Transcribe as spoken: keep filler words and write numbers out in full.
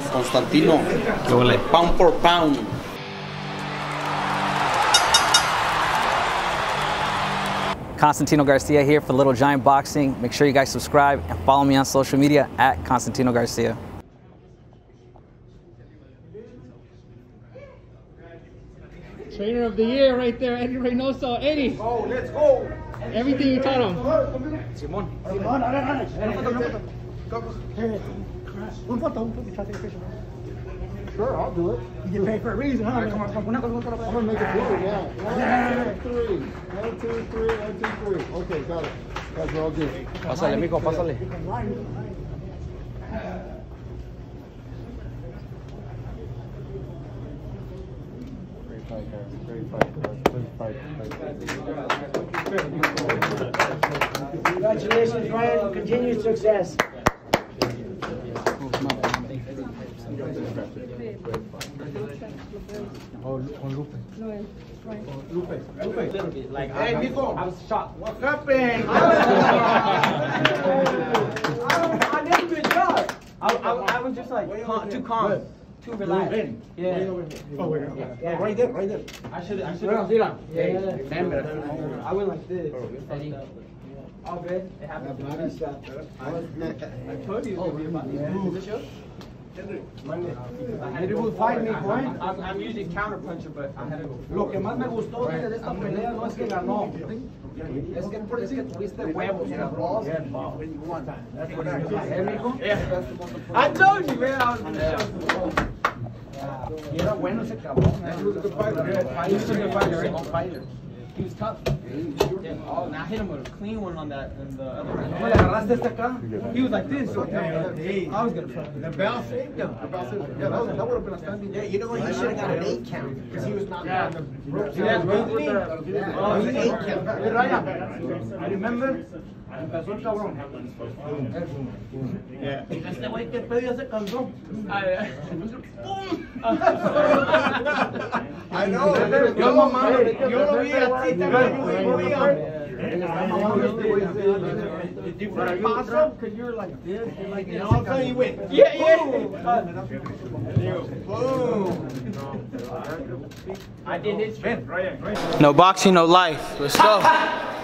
Constantino, pound for pound. Constantino Garcia here for Little Giant Boxing. Make sure you guys subscribe and follow me on social media at Constantino Garcia. Trainer of the year right there, Eddy Reynoso. Eddy. Oh, let's go. Everything you taught him. Simón. Simón, un photo, un photo. Sure, I'll do it. You get paid for a reason, huh? Come on, come on, come on. I'm gonna make a video, yeah. One, three. One, two, three. One, two, three. Okay, got it. That's all good. Pásale, mijo, pásale. Great fight, Harris. Great fight. Great fight. Congratulations, Ryan. Continued success. Oh, on Lupe. No, Ryan. Lupe. Lupe. Like, hey, Nico. I was shocked. What happened? I did a good job. I, I, I was just like calm, too calm, too relaxed. Yeah. Oh, wait. Yeah. Yeah, right there, right there. I should I should have. Yeah. Remember. I went like this. Steady. All good. It happened. I told you it was gonna be about this. Is this yours? It will fight me, boy. I'm, I'm usually counter puncher, but I had to go. Lo que más me gustó de esta pelea no es que ganó. Es que, es que tuviste huevos, cabrón. That's what I Yeah. I told you, man. I was gonna show. Y era bueno ese cabrón. He was a good fighter. He was a good fighter. Right? Fighter. He was tough. Yeah. Oh, and I hit him with a clean one on that and the other one. ¿Cómo le agarraste este acá? He was like this. So I was gonna fucking. The bell saved him. The bell saved him. Yeah, that, was, that would have been a standing. Yeah, you know what? He should have got an eight count because he was not on the ropes. See that with me? Oh, it was an eight count. Hey, Ryan, remember? Empezó el cabrón. Yeah. Este güey que pedo ya se cansó. I know. Yo mamá, Yo lo vi a ti también. Yo vi a Different paso, because you're like this, you're like And all of a sudden he went. Yeah, yeah. Boom. I did his. No boxing, no life. Let's go.